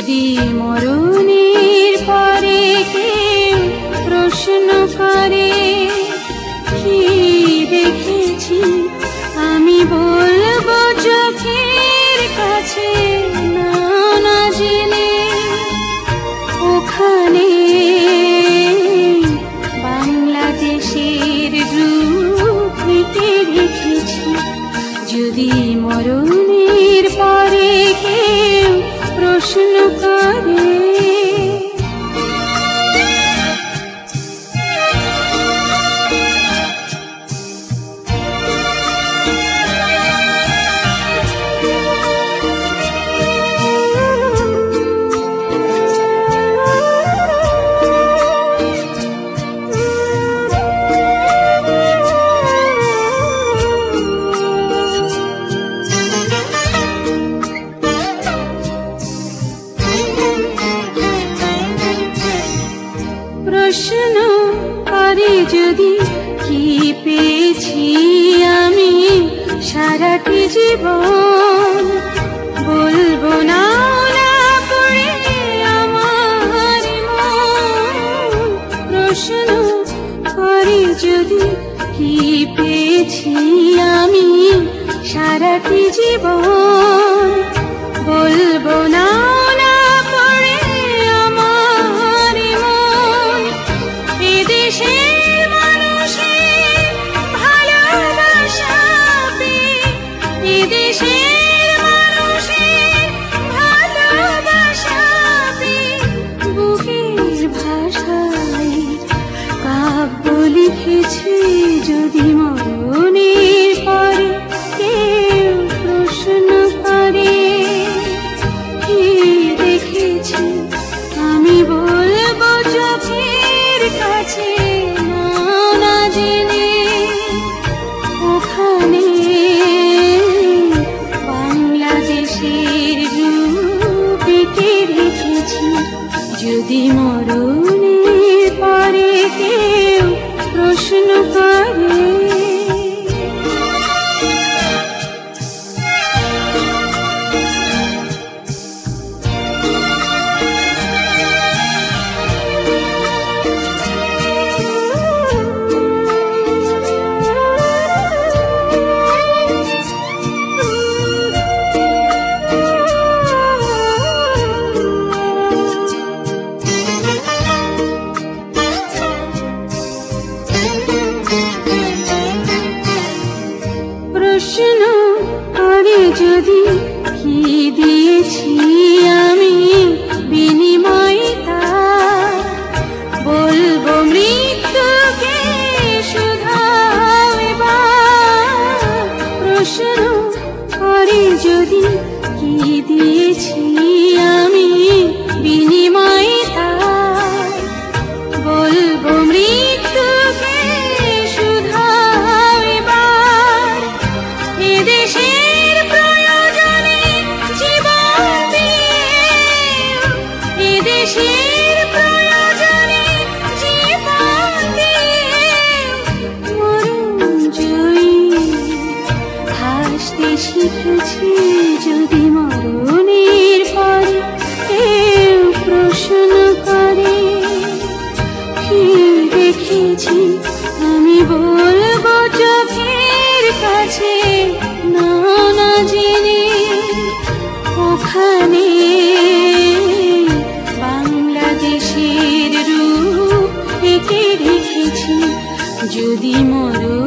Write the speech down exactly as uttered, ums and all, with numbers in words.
যদি মরণের পরে কেউ প্রশ্ন করে কি দেখেছি, আমি বলবো চোখের কাছে না না জেনে, ওখানে বাংলাদেশের রূপ এঁকে রেখেছি। যদি মরণের পরে কেউ প্রশ্ন করে প্রশ্ন করে যদি কি পেয়েছি আমি সারাটি জীবন, বলবো না না করে আমার মন। প্রশ্ন করে যদি কি পেয়েছি আমি সারাটি জীবন, বলবো না না করে আমার মন। এদেশের মানুষের ভালোবাসা পেয়ে, এদেশের মানুষের ভালোবাসা পেয়ে বুকের ভাষায় কাব্য লিখেছি। যদি মরণের পরে কেউ প্রশ্ন করে কি দেখেছি, আমি বলবো চোখের কাছে না না জেনে, ওখানে বাংলাদেশের রূপ এঁকে রেখেছি। যদি মরণের পরে কেউ প্রশ্ন করে প্রশ্ন করে যদি কি দিয়েছি আমি বিনিময় তা, বলবো মৃত্যুকে শুধাও এবার। প্রশ্ন করে যদি কি দিয়েছি আমি বিনিময় তা, বলবো মৃত্যুকে শুধাও এবার। এদেশের প্রয়োজনে জীবন দিয়ে, এদেশের প্রয়োজনে জীবন দিয়ে মরণ জয়ী হাসতে শিখেছি। যদি মরণের পরে কেউ প্রশ্ন করে কি দেখেছি, আমি বলবো চোখের কাছে না না জেনে, ওখানে বাংলাদেশের রূপ এঁকে রেখেছি। যদি মরণ